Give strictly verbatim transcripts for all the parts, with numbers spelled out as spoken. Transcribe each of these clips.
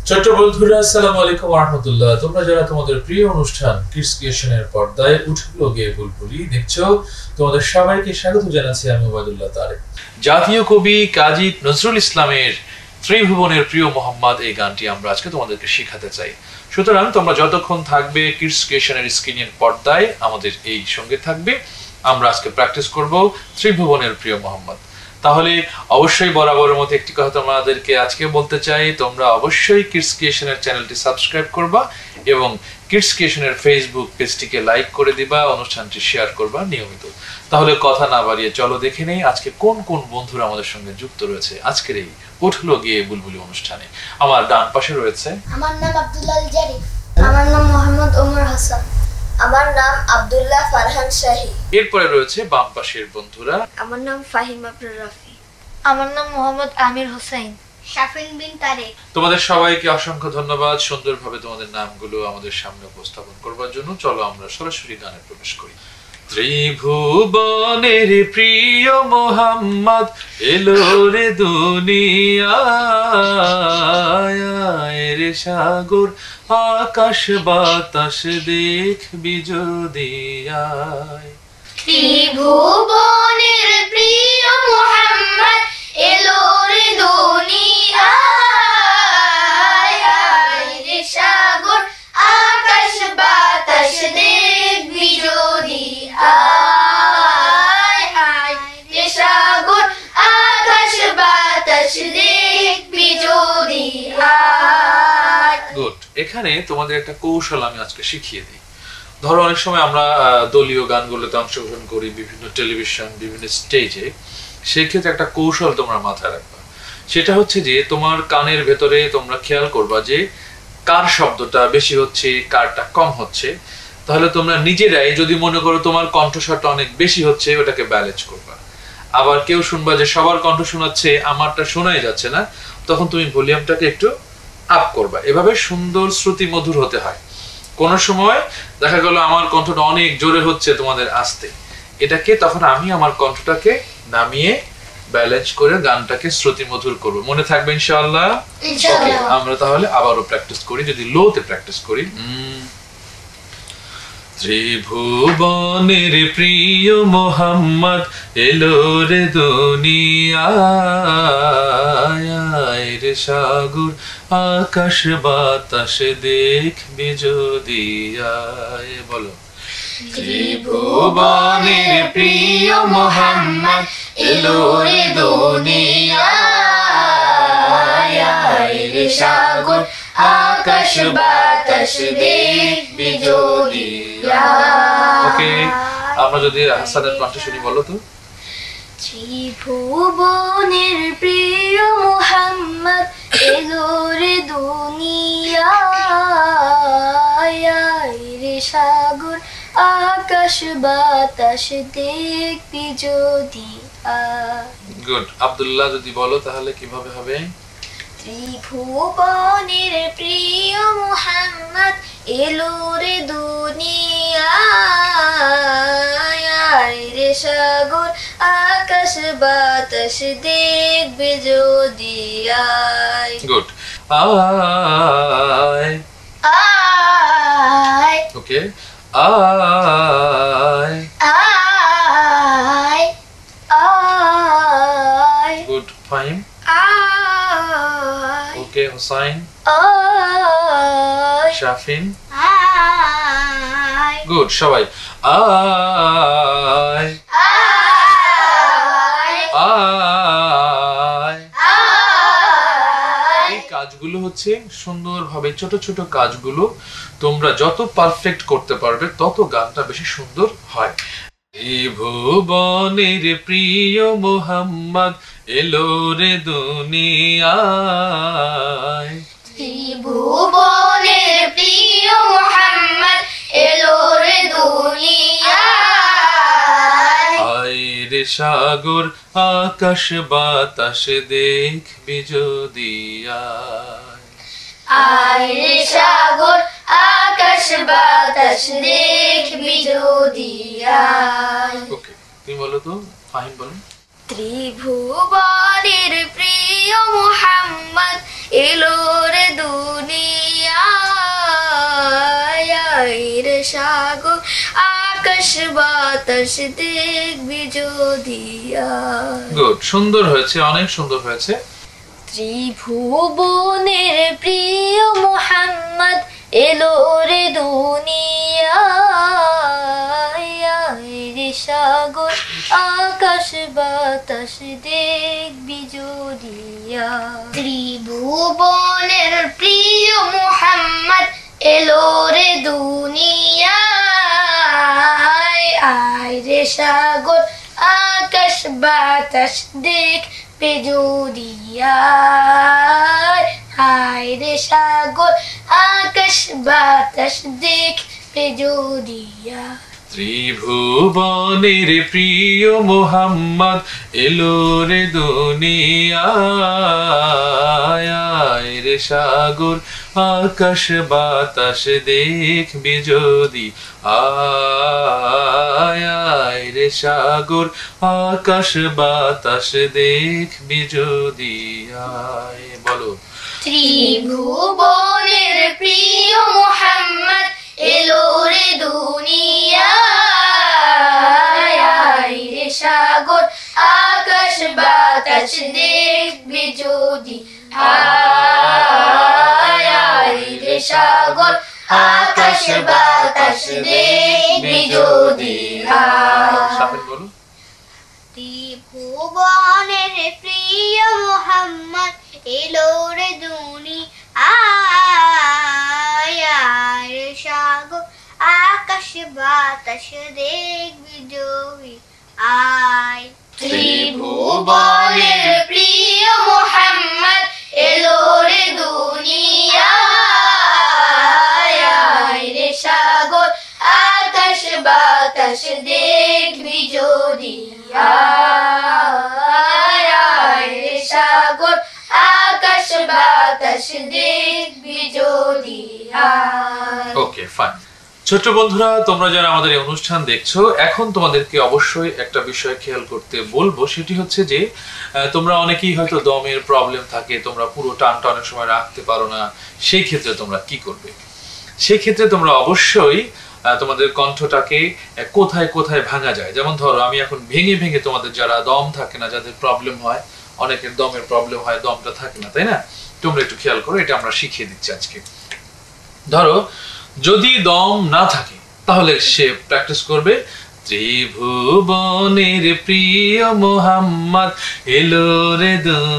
ছোট্ট বন্ধুরা, আসসালামু আলাইকুম ওয়া রাহমাতুল্লাহ। তোমরা যারা তোমাদের প্রিয় অনুষ্ঠান কিডস ক্রিয়েশনের পর্দায় উঠলো গিয়ে বুলবুলি দেখছো, তোমাদের সবাইকে স্বাগত জানাচ্ছি আমি ওবায়দুল্লাহ তারেক। জাতীয় কবি কাজী নজরুল ইসলামের ত্রিভুবনের প্রিয় মোহাম্মদ এই গানটি আমরা আজকে তোমাদেরকে শেখাতে চাই। সুতরাং তোমরা যতক্ষণ থাকবে কিডস ক্রিয়েশনের স্ক্রিনের পর্দায় আমাদের এই সঙ্গে থাকবে। আমরা আজকে প্র্যাকটিস করব ত্রিভুবনের প্রিয় মোহাম্মদ। তাহলে অবশ্যই বরাবরের মতো একটি কথা তোমাদেরকে আজকে বলতে চাই, তোমরা অবশ্যই কিডস ক্রিয়েশনের চ্যানেলটি সাবস্ক্রাইব করবা এবং কিডস ক্রিয়েশনের ফেসবুক পেজটিকে লাইক করে দিবা, অনুষ্ঠানটি শেয়ার করবা নিয়মিত। তাহলে কথা না বাড়িয়ে চলো দেখে নেই আজকে কোন কোন বন্ধুরা আমাদের সঙ্গে যুক্ত রয়েছে আজকের এই উঠলো গিয়ে বুলবুলি অনুষ্ঠানে। আমার ডান পাশে রয়েছে, আমার নাম আব্দুল্লাহ আল জারিফ। আমার নাম মোহাম্মদ ওমর হাসান। আমার নাম আব্দুল্লাহ ফারহান শাহী। এরপরে রয়েছে বাম পাশের বন্ধুরা, আমার নাম ফাহিম আবরার রাফি। আমার নাম মোহাম্মদ আমির হোসেন। শাফিন বিন তারেক। তোমাদের সবাইকে অসংখ্য ধন্যবাদ সুন্দরভাবে তোমাদের নামগুলো আমাদের সামনে উপস্থাপন করবার জন্য। চলো আমরা সরাসরি গানে প্রবেশ করি। ত্রিভুবনের প্রিয় মোহাম্মদ এলো রে দুনিয়ায়, রে সাগর আকাশ বাতাস দেখবি যদি আয়। ত্রিভুবনের প্রিয় মোহাম্মদ এলো রে দুনিয়ায়, রে সাগর আকাশ বাতাস দেখবি যদি আয়, রে সাগর আকাশ বাতাস দেখবি যদি আয়। গুড। এখানে তোমাদের একটা কৌশল আমি আজকে শিখিয়ে দিই। ধরো অনেক সময় আমরা দলীয় গানগুলোতে অংশগ্রহণ করি বিভিন্ন টেলিভিশন বিভিন্ন স্টেজে, সেই ক্ষেত্রে একটা কৌশল তোমরা মাথায় রাখবা। সেটা হচ্ছে যে তোমার কানের ভেতরে তোমরা খেয়াল করবা যে কার শব্দটা বেশি হচ্ছে কারটা কম হচ্ছে। তাহলে তোমরা নিজেরাই যদি মনে করো তোমার কণ্ঠস্বরটা অনেক বেশি হচ্ছে, ওটাকে ব্যালেন্স করবা। আবার কেউ শুনবা যে সবার কণ্ঠ শোনাচ্ছে আমারটা শোনাই যাচ্ছে না, তখন তুমি ভলিউমটাকে একটু আপ করবা। এভাবে সুন্দর শ্রুতি মধুর হতে হয়। কোন সময় দেখা গেল আমার কণ্ঠটা অনেক জোরে হচ্ছে তোমাদের আস্তে, এটাকে তখন আমি আমার কণ্ঠটাকে নামিয়ে ব্যালেন্স করে গানটাকে শ্রুতি মধুর করব। মনে থাকবে ইনশাআল্লাহ? ইনশাআল্লাহ। আমরা তাহলে আবারও প্র্যাকটিস করি, যদি লোতে প্র্যাকটিস করি। ত্রিভুবনের প্রিয় মোহাম্মদ এলো রে দুনিয়ায়, রে সাগর আকাশ বাতাস দেখবি যদি আয়। বলো। ত্রিভুবনের প্রিয় মোহাম্মদ এলো রে দুনিয়ায়, রে সাগর আকাশ বাতাস দেখবি যদি আয়। ওকে, আমরা যদি হাসানের কণ্ঠ শুনি, বলো তো। ত্রিভুবনের প্রিয় মোহাম্মদ এলো রে দুনিয়ায়, রে সাগর আকাশ বাতাস দেখবি যদি আয়। গুড। আব্দুল্লাহ যদি বলো তাহলে কিভাবে হবে? ত্রিভুবনের প্রিয় মোহাম্মদ এলো রে দুনিয়ায়, রে সাগর আকাশ বাতাস দেখবে যদি আয়। গুড। আয় আয়। ওকে, আয় আয় আয়। গুড। ফাইম। আয়। ওকে। হুসাইন। আয়। শাফিন। আয়। গুড। সবাই আয় আয় আয়। আয়। এই কাজগুলো হচ্ছে সুন্দরভাবে ছোট ছোট কাজগুলো তোমরা যত পারফেক্ট করতে পারবে তত গানটা বেশি সুন্দর হয়। ত্রিভুবনের প্রিয় মোহাম্মদ এলো রে দুনিয়ায়, ত্রিভুবনের প্রিয় মোহাম্মদ এলো রে দুনিয়ায়, আয় রে সাগর আকাশ বাতাস দেখবি যদি আয়। আয় রে সাগর আকাশ বাতাস দেখবি যদি আয়। ওকে, তুমি বলো তো। ফাহিম বলো। ত্রিভুবনের প্রিয় মুহাম্মদ এলো রে দুনিয়ায়। বাতাস দেখবি যদি আয়। গুড, সুন্দর হয়েছে, অনেক সুন্দর হয়েছে। ত্রিভুবনের প্রিয় মুহাম্মদ এলো রে দুনিয়ায়, রে সাগর আকাশ বাতাস দেখবি যদি আয়। ত্রিভুবনের প্রিয় মুহাম্মদ এলো রে দুনিয়ায়, আয় রে সাগর আকাশ বাতাস দেখবে যদি আয়, আয় রে সাগর আকাশ বাতাস দেখবে যদি আয়। ত্রিভুবনের প্রিয় মুহাম্মদ এলো রে দুনিয়ায়, আয় রে সাগর আকাশ বাতাস দেখবি যদি আয়, আয় রে সাগর আকাশ বাতাস দেখবি যদি আয়। বলো। ত্রিভুবনের প্রিয় মুহাম্মদ এলো রে দুনিয়ায়, আয় রে সাগর আকাশ বাতাস দেখবি যদি আয়, আয় রে সাগর আকাশ বাতাস দেখবি যদি আয়। সাফিন বলো। ত্রিভুবনের প্রিয় মুহাম্মদ এলো রে দুনিয়ায়, আয় রে সাগর আকাশ বাতাস দেখবি যদি আয়। ত্রিভুবনের প্রিয় মুহাম্মদ এলো রে দুনিয়ায়, আয় রে সাগর আকাশ বাতাস দেখবি যদি আয়, আয় রে সাগর আকাশ বাতাস দেখবি যদি আয়। Okay, fine. ছোট্ট বন্ধুরা, তোমরা যারা আমাদের এই অনুষ্ঠান দেখছো, এখন তোমাদেরকে অবশ্যই একটা বিষয় খেয়াল করতে বলবো, সেটি হচ্ছে যে তোমরা অনেকেই হয়তো দমের প্রবলেম থাকে, তোমরা পুরো টানটা অনেক সময় রাখতে পারো না। সেই ক্ষেত্রে তোমরা কি করবে? সেই ক্ষেত্রে তোমরা অবশ্যই তোমাদের কণ্ঠটাকে কোথায় কোথায় ভাঙা যায়, যেমন ধরো আমি এখন ভেঙে ভেঙে তোমাদের যারা দম থাকে না, যাদের প্রবলেম হয়, অনেকের দমের প্রবলেম হয়, দমটা থাকে না, তাই না? তোমরা একটু খেয়াল করো, এটা আমরা শিখিয়ে দিচ্ছি আজকে। ধরো যদি দম না থাকে তাহলে সে প্র্যাকটিস করবে ত্রিভুবনের প্রিয় মুহাম্মদ এলো রে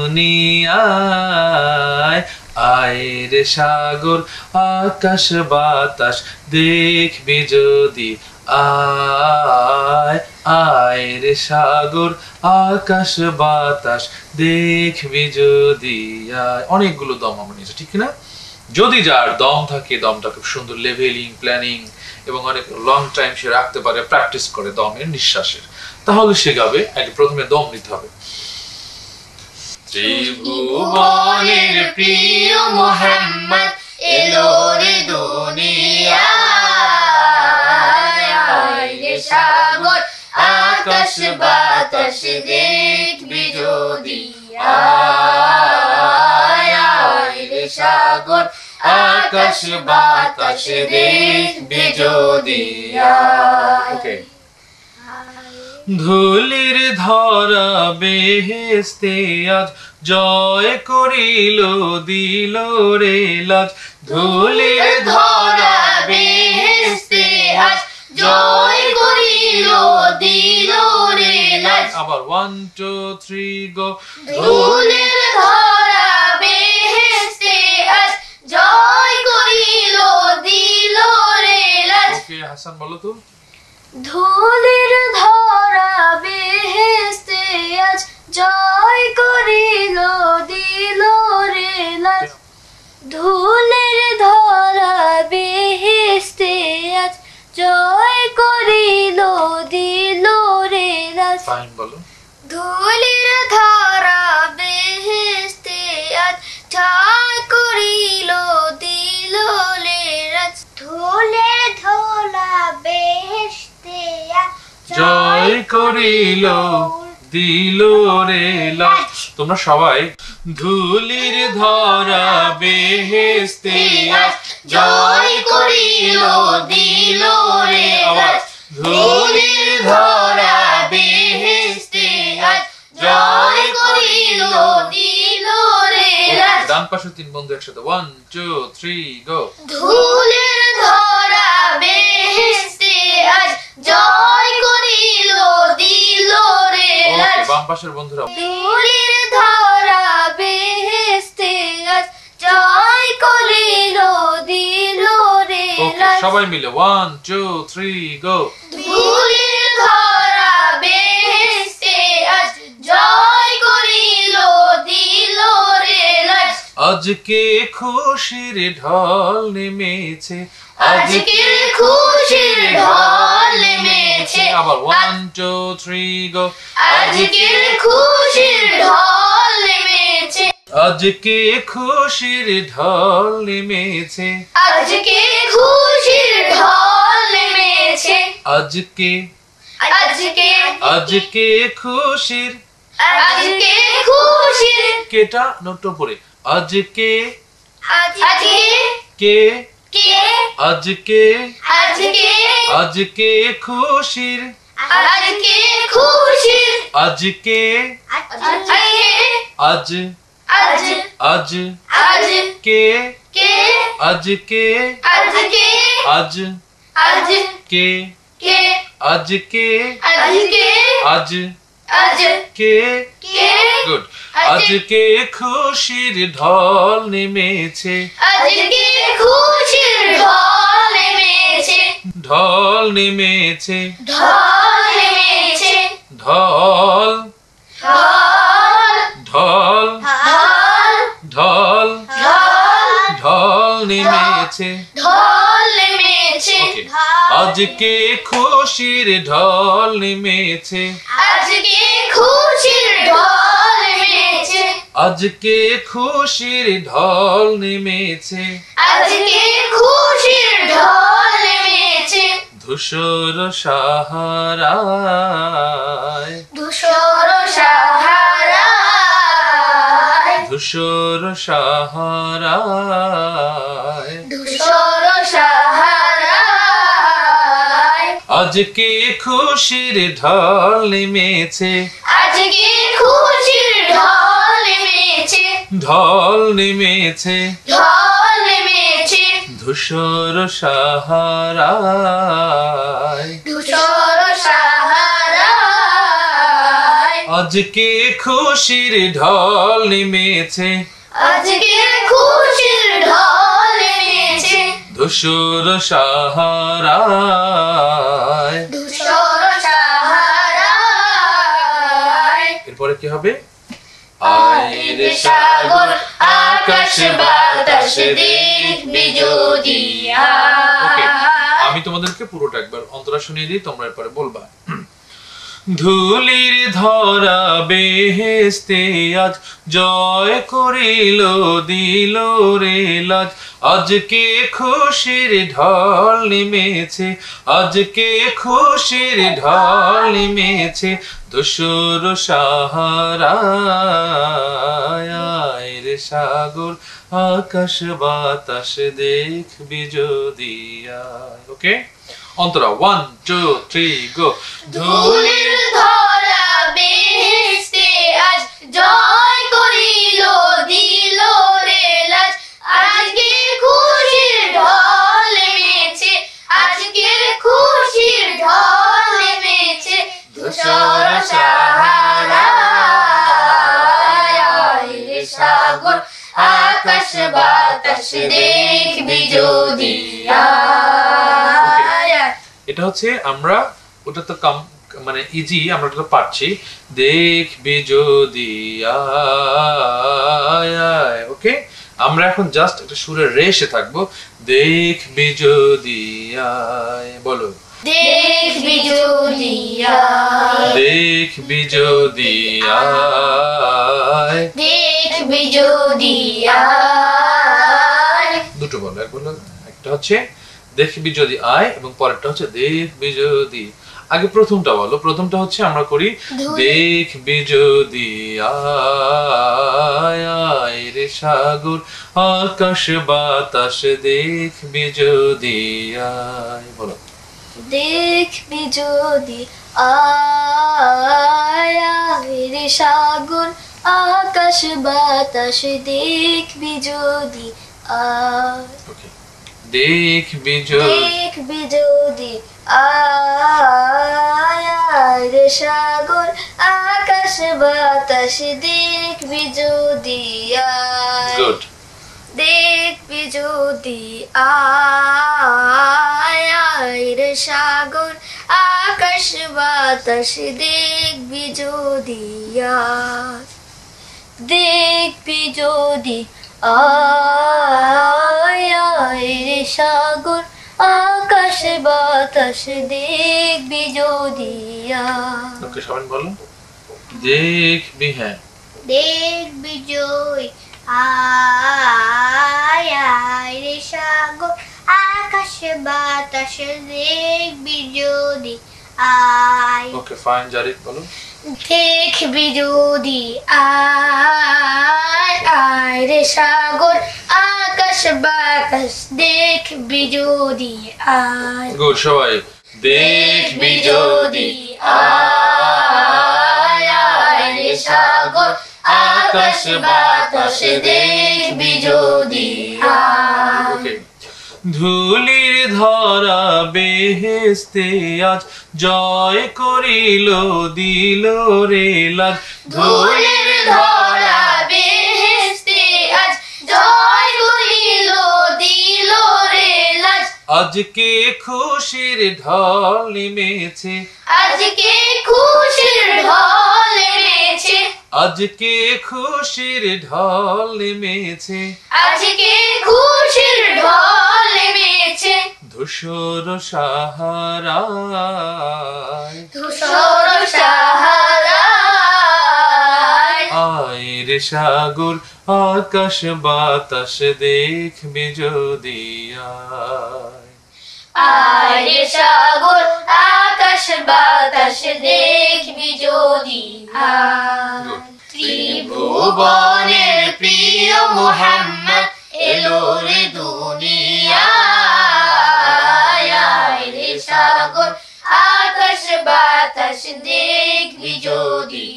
দুনিয়ায়, আয় রে সাগর আকাশ বাতাস দেখবি যদি আয়, আয় রে সাগর আকাশ বাতাস দেখবি যদি আয়। অনেকগুলো দম আমরা নিয়েছি, ঠিক না? যদি যার দম থাকে, দমটা খুব সুন্দর লেভেলিং, প্ল্যানিং এবং অনেক লং টাইম সে রাখতে পারে, প্র্যাকটিস করে দমের, নিঃশ্বাসের, তাহলে সে গাবে। আগে প্রথমে দম নিতে হবে। ত্রিভুবনের প্রিয় মুহাম্মদ এলো রে দুনিয়ায়, আয় রে সাগর আকাশ বাতাস দেখবি যদি আয়, আয় রে সাগর আকাশ বাতাস দেখবি যদি আয়। ওকে। ধুলির ধরা বেহেশতে আজ জয় করিল দিল রে লাজ, ধুলির ধরা বেহেশতে আজ জয় করিল দিল রে লাজ। আবার ওয়ান টু থ্রি গো। ধুলির ধরা বেহেশতে আজ জয় করিল দিল রে লাজ। ওকে, হাসান বলো তো। ধুলির ধরা বেহেশতে আজ জয় করিল দিল রে লাজ। ধুলির ধরা বেহেশতে আজ জয় করিল দিল রে লাজ। ফাইন বলো। ধুলির ধরা বেহেশতে আজ জয় করিল দিল রে লাজ। ধুলির ধরা বেহেশতে আজ জয় করিল দিল রে লাজ। তোমরা সবাই ধুলির ধরা বেহেশতে আজ জয় করিল দিল রে লাজ। ধুলির ধরা বেহেশতে আজ জয় করিল দিল রে রাজ। ডান পাশে তিন বন্ধু একসাথে ওয়ান টু থ্রি গো। ধুলের ধরা বেহেশতে আজ জয় করিল দিল রে রাজ। বাম পাশের বন্ধুরা ধুলের ধরা বেহেশতে আজ জয় করিল দিল রে রাজ। সবাই মিলে ওয়ান টু থ্রি গো। ধুলের ধরা বেহেশতে আজ জয় করিল দিল রে রাজ। আজকে খুশির ঢল নেমেছে, আজকে খুশির ঢল নেমেছে। আবার ওয়ান টু থ্রি গো। আজকে খুশির ঢল নেমেছে। আজকে খুশির ঢল নেমেছে। আজকে খুশির ঢল নেমেছে। আজকে আজকে আজকে খুশির আজকে খুশির কেটা নোট পড়ে আজকে আজকে কে কে আজকে আজকে আজকে খুশির আজকে খুশির আজকে আজকে আজ আজ আজ আজ কে কে আজকে আজকে আজ আজ কে কে আজকে আজকে আজ আজ কে কে গুড। আজকে খুশির ঢল নেমেছে। আজকে খুশির ঢল নেমেছে। ঢল নেমেছে। ঢল নেমেছে। ঢল ঢল ঢল ঢল ঢল ঢল ঢল নেমেছে। ঢল নেমেছে। ওকে আজকে খুশির ঢল নেমেছে। আজকে খুশির ঢল নেমেছে। আজকে খুশির ঢল নেমেছে। আজকে খুশির ঢল নেমেছে। ধূসর সাহারায় ধূসর সাহারায় ধূসর সাহারায় ধূসর সাহারায় আজকে খুশির ঢল নেমেছে। আজকে খুশির ঢল নেমেছে। ঢল নেমেছে। ঢল নেমেছে। ধূসর সাহারায় ধূসর সাহারায় আজকে খুশির ঢল নেমেছে। আজকে খুশির ঢল নেমেছে। ধূসর সাহারায় ধূসর সাহারায় এরপরে কি হবে? আয়ের সাগর আকাশ বাতাস দেখবি যদি ওকে আয়। আমি তোমাদেরকে পুরোটা একবার অন্তরা শুনিয়ে দিই, তোমরা এরপরে বলবা। ধুলির ধরা বেহেশতে আজ জয় করিল দিল রে লাজ। আজকে খুশির ঢল নেমেছে। আজকে খুশির ঢল নেমেছে। ধূসর সাহারায় রে সাগর আকাশ বাতাস দেখবি যদি আয়। Okay Antara one two three go. ধুলির ধরা বেহেশতে আজ জয় করিল দিল রে লাজ। আজকে খুশির ঢল নেমেছে। আজকে খুশির ঢল নেমেছে। ধূসর সাহারায় রে সাগর আকাশ বাতাস দেখবি যদি আয়। এটা হচ্ছে আমরা ওটা তো কম মানে ইজি, আমরা ওটা তো পারছি। দেখবি যদি আয় আয়। ওকে আমরা এখন জাস্ট একটা সুরের রেশে থাকবো। দেখবি যদি আয় বলো। দেখবি যদি আয়। দেখবি যদি আয়। দেখবি যদি আয়। দুটো বলো, এক বলো একটা হচ্ছে দেখবি যদি আয় এবং পরেরটা হচ্ছে দেখবি যদি। আগে প্রথমটা বলো। প্রথমটা হচ্ছে আমরা করি দেখবি যদি আয় আয় রে সাগর আকাশ বাতাস দেখবি যদি আয় বলো। দেখবি যদি আয় আয় রে সাগর আকাশ বাতাস দেখবি যদি আয় ওকে দেখবি যদি দেখবি যদি আয় আয় রে সাগর আকাশ বাতাস দেখবি যদি আয় গুড দেখবি যদি আয় আয় রে সাগর আকাশ বাতাস দেখবি যদি আয় দেখবি যদি আয় আয় রে সাগর আকাশ বাতাস দেখবি যদি আয় ওকে সবাই বলো দেখবি হ্যাঁ দেখবি যদি আয় আয় রে সাগর আকাশ বাতাস দেখবি যদি আয় ওকে ফাইন জারিফ বলো দেখবি যদি আয় আয় রে সাগর আকাশ বাতাস দেখবি যদি আয় গুড সবাই দেখবি যদি আয় আয় রে সাগর আকাশ বাতাস দেখবি যদি আয় ওকে ধুলির ধরা বেহেস্তে আজ জয় করিল দিল রে লাজ ধুলির ধরা বেহেস্তে আজ জয় করিল দিল রে লাজ আজকে খুশির ঢল নেমেছে আজকে খুশির ঢল নেমেছে আজকে খুশির ঢল নেমেছে আজকে খুশির ঢল নেমেছে ধূসর সাহারায় ধূসর সাহারায় আয় রে সাগর আকাশ বাতাস দেখবি যদি আয় আয় রে সাগর আকাশ বাতাস দেখবি যদি আয় ত্রিভুবনের প্রিয় মুহাম্মদ এলো রে দুনিয়ায় আয় রে সাগর আকাশ বাতাস দেখবি যদি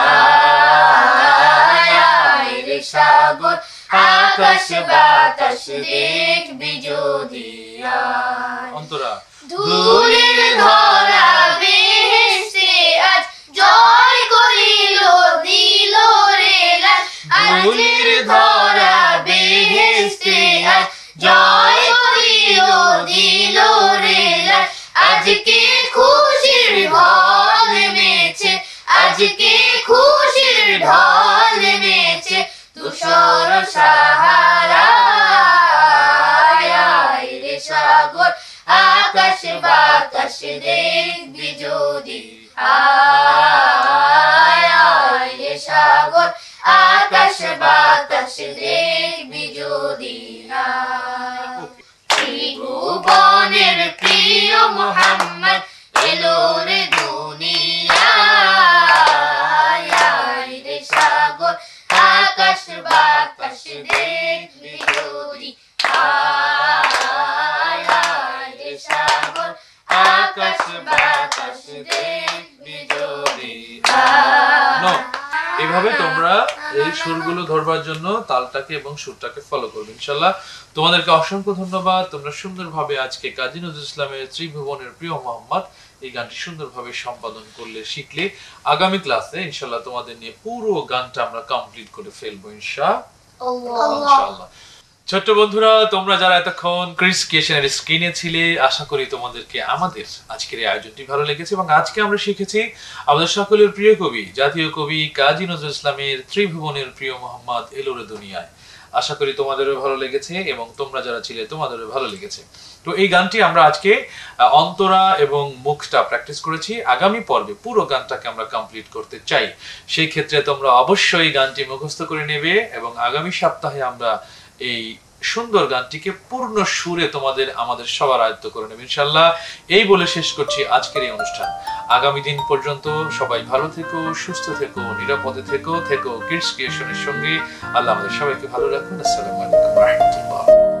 আয় আয় রে সাগর আকাশ বাতাস দেখবি যদি আয় অন্তরা ধুলির ধরা বেহেশতে আজ জয় করিল দিল রে লাজ ধুলির ধরা বেহেশতে আজ জয় করিল দিল রে লাজ আজকে খুশির ঢল নেমেছে আজকে খুশির ঢল নেমেছে ধূসর সাহারায় আয় রে সাগর আকাশ বাতাস দেখবি যদি আয় আয় রে সাগর আকাশ বাতাস দেখবি যদি আয় ত্রিভুবনের প্রিয় মুহাম্মদ এলো রে দুনিয়ায় আয় রে সাগর আকাশ বাতাস দেখবি যদি আয় আয় রে সাগর আকাশ বাতাস দেখবি যদি নো এভাবে তোমরা এই সুরগুলো ধরবার জন্য তালটাকে এবং সুরটাকে ফলো করবে ইনশাআল্লাহ। তোমাদেরকে অসংখ্য ধন্যবাদ। তোমরা সুন্দরভাবে আজকে কাজী নজরুল ইসলামের ত্রিভুবনের প্রিয় মোহাম্মদ এই গানটি সুন্দরভাবে সম্পাদন করলে শিখলে আগামী ক্লাসে ইনশাআল্লাহ তোমাদের নিয়ে পুরো গানটা আমরা কমপ্লিট করে ফেলবো ইনশাআল্লাহ ইনশাআল্লাহ। ছোট্ট বন্ধুরা, তোমরা যারা এতক্ষণ ক্রিস ক্রিয়েশনের স্ক্রিনে ছিলে, আশা করি তোমাদেরকে আমাদের আজকের এই আয়োজনটি ভালো লেগেছে এবং আজকে আমরা শিখেছি আমাদের সকলের প্রিয় কবি, জাতীয় কবি কাজী নজরুল ইসলামের ত্রিভুবনের প্রিয় মোহাম্মদ এলো রে দুনিয়ায়। আশা করি তোমাদেরও ভালো লেগেছে এবং তোমরা যারা ছিলে তোমাদেরও ভালো লেগেছে। তো এই গানটি আমরা আজকে অন্তরা এবং মুখটা প্র্যাকটিস করেছি। আগামী পর্বে পুরো গানটাকে আমরা কমপ্লিট করতে চাই, সেই ক্ষেত্রে তোমরা অবশ্যই গানটি মুখস্থ করে নেবে এবং আগামী সপ্তাহে আমরা এই সুন্দর গানটিকে পূর্ণ সুরে তোমাদের আমাদের সবার আয়ত্ত করে নেবে ইনশাআল্লাহ। এই বলে শেষ করছি আজকের এই অনুষ্ঠান। আগামী দিন পর্যন্ত সবাই ভালো থেকো, সুস্থ থেকো, নিরাপদে থেকো থেকো কিডস ক্রিয়েশনের সঙ্গে। আল্লাহ আমাদের সবাইকে ভালো রাখুন। আসসালামু আলাইকুম ওয়া রাহমাতুল্লাহ।